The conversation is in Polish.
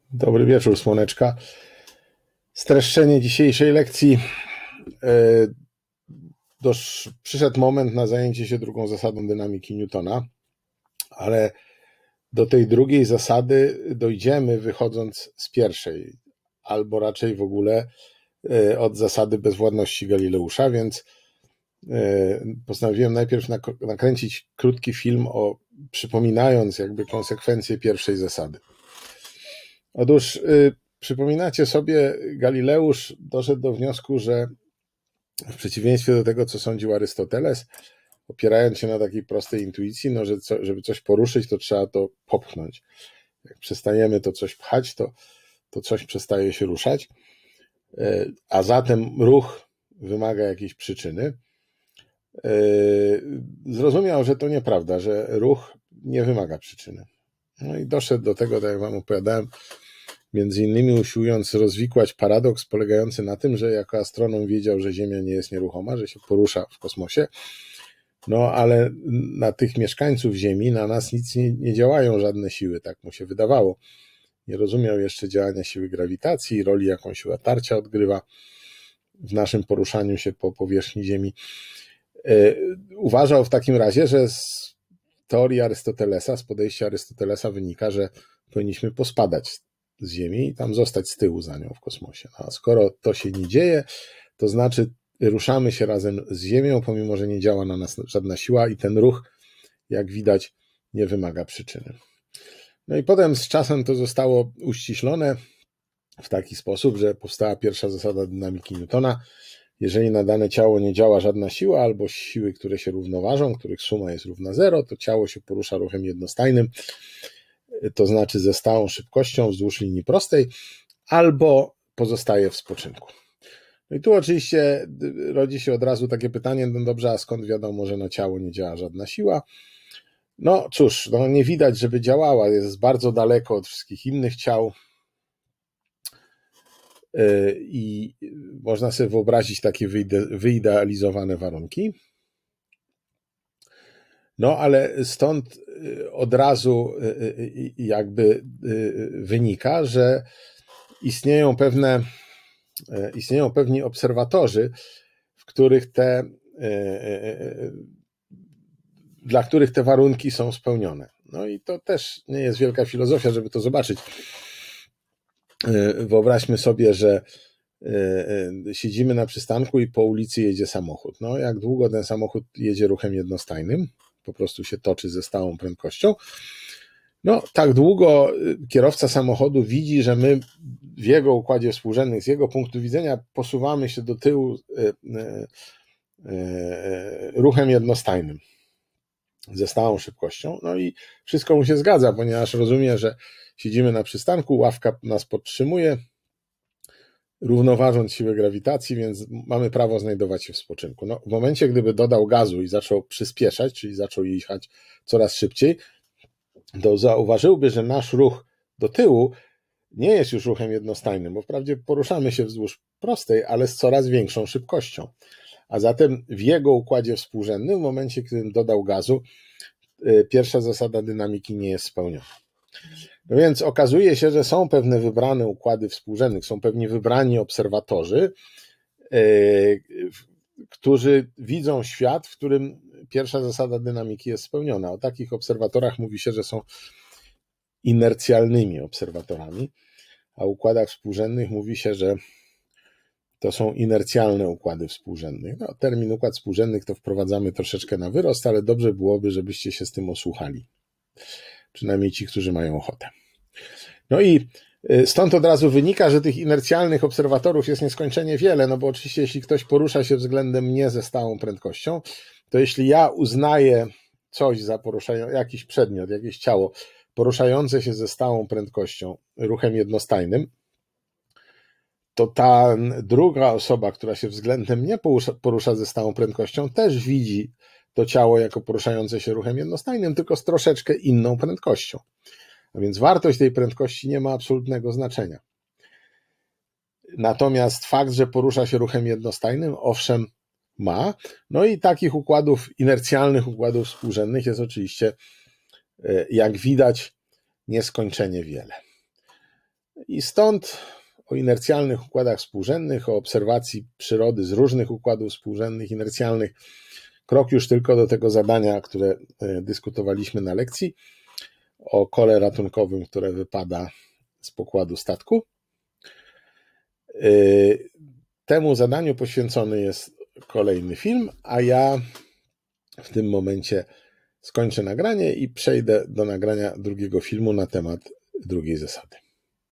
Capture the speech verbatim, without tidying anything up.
Dobry wieczór, słoneczka. Streszczenie dzisiejszej lekcji. Dosz, przyszedł moment na zajęcie się drugą zasadą dynamiki Newtona, ale do tej drugiej zasady dojdziemy wychodząc z pierwszej, albo raczej w ogóle od zasady bezwładności Galileusza, więc postanowiłem najpierw nakręcić krótki film, o, przypominając jakby konsekwencje pierwszej zasady. Otóż y, przypominacie sobie, Galileusz doszedł do wniosku, że w przeciwieństwie do tego, co sądził Arystoteles, opierając się na takiej prostej intuicji, no, że co, żeby coś poruszyć, to trzeba to popchnąć. Jak przestajemy to coś pchać, to, to coś przestaje się ruszać, y, a zatem ruch wymaga jakiejś przyczyny. Y, zrozumiał, że to nieprawda, że ruch nie wymaga przyczyny. No i doszedł do tego, tak jak wam opowiadałem, między innymi usiłując rozwikłać paradoks polegający na tym, że jako astronom wiedział, że Ziemia nie jest nieruchoma, że się porusza w kosmosie, no ale na tych mieszkańców Ziemi, na nas nic nie, nie działają żadne siły, tak mu się wydawało. Nie rozumiał jeszcze działania siły grawitacji, roli, jaką siła tarcia odgrywa w naszym poruszaniu się po powierzchni Ziemi. Uważał w takim razie, że z teorii Arystotelesa, z podejścia Arystotelesa wynika, że powinniśmy pospadać z Ziemi i tam zostać z tyłu za nią w kosmosie. A skoro to się nie dzieje, to znaczy ruszamy się razem z Ziemią, pomimo że nie działa na nas żadna siła i ten ruch, jak widać, nie wymaga przyczyny. No i potem z czasem to zostało uściślone w taki sposób, że powstała pierwsza zasada dynamiki Newtona. Jeżeli na dane ciało nie działa żadna siła albo siły, które się równoważą, których suma jest równa zero, to ciało się porusza ruchem jednostajnym, to znaczy ze stałą szybkością wzdłuż linii prostej, albo pozostaje w spoczynku. No i tu oczywiście rodzi się od razu takie pytanie, no dobrze, a skąd wiadomo, że na ciało nie działa żadna siła? No cóż, no nie widać, żeby działała, jest bardzo daleko od wszystkich innych ciał i można sobie wyobrazić takie wyidealizowane warunki. No ale stąd od razu jakby wynika, że istnieją pewne, istnieją pewni obserwatorzy, w których te, dla których te warunki są spełnione. No i to też nie jest wielka filozofia, żeby to zobaczyć. Wyobraźmy sobie, że siedzimy na przystanku i po ulicy jedzie samochód. No jak długo ten samochód jedzie ruchem jednostajnym, po prostu się toczy ze stałą prędkością, no tak długo kierowca samochodu widzi, że my w jego układzie współrzędnych, z jego punktu widzenia posuwamy się do tyłu ruchem jednostajnym ze stałą szybkością, no i wszystko mu się zgadza, ponieważ rozumie, że siedzimy na przystanku, ławka nas podtrzymuje, równoważąc siłę grawitacji, więc mamy prawo znajdować się w spoczynku. No, w momencie, gdyby dodał gazu i zaczął przyspieszać, czyli zaczął jechać coraz szybciej, to zauważyłby, że nasz ruch do tyłu nie jest już ruchem jednostajnym, bo wprawdzie poruszamy się wzdłuż prostej, ale z coraz większą szybkością. A zatem w jego układzie współrzędnym, w momencie, gdybym dodał gazu, pierwsza zasada dynamiki nie jest spełniona. No więc okazuje się, że są pewne wybrane układy współrzędnych, są pewni wybrani obserwatorzy, yy, którzy widzą świat, w którym pierwsza zasada dynamiki jest spełniona. O takich obserwatorach mówi się, że są inercjalnymi obserwatorami, a o układach współrzędnych mówi się, że to są inercjalne układy współrzędnych. No, termin układ współrzędnych to wprowadzamy troszeczkę na wyrost, ale dobrze byłoby, żebyście się z tym osłuchali. Przynajmniej ci, którzy mają ochotę. No i stąd od razu wynika, że tych inercjalnych obserwatorów jest nieskończenie wiele, no bo oczywiście jeśli ktoś porusza się względem mnie ze stałą prędkością, to jeśli ja uznaję coś za poruszające, jakiś przedmiot, jakieś ciało poruszające się ze stałą prędkością ruchem jednostajnym, to ta druga osoba, która się względem mnie porusza, porusza ze stałą prędkością, też widzi to ciało jako poruszające się ruchem jednostajnym, tylko z troszeczkę inną prędkością. A więc wartość tej prędkości nie ma absolutnego znaczenia. Natomiast fakt, że porusza się ruchem jednostajnym, owszem, ma. No i takich układów, inercjalnych układów współrzędnych jest oczywiście, jak widać, nieskończenie wiele. I stąd o inercjalnych układach współrzędnych, o obserwacji przyrody z różnych układów współrzędnych, inercjalnych, krok już tylko do tego zadania, które dyskutowaliśmy na lekcji, o kole ratunkowym, które wypada z pokładu statku. Temu zadaniu poświęcony jest kolejny film, a ja w tym momencie skończę nagranie i przejdę do nagrania drugiego filmu na temat drugiej zasady.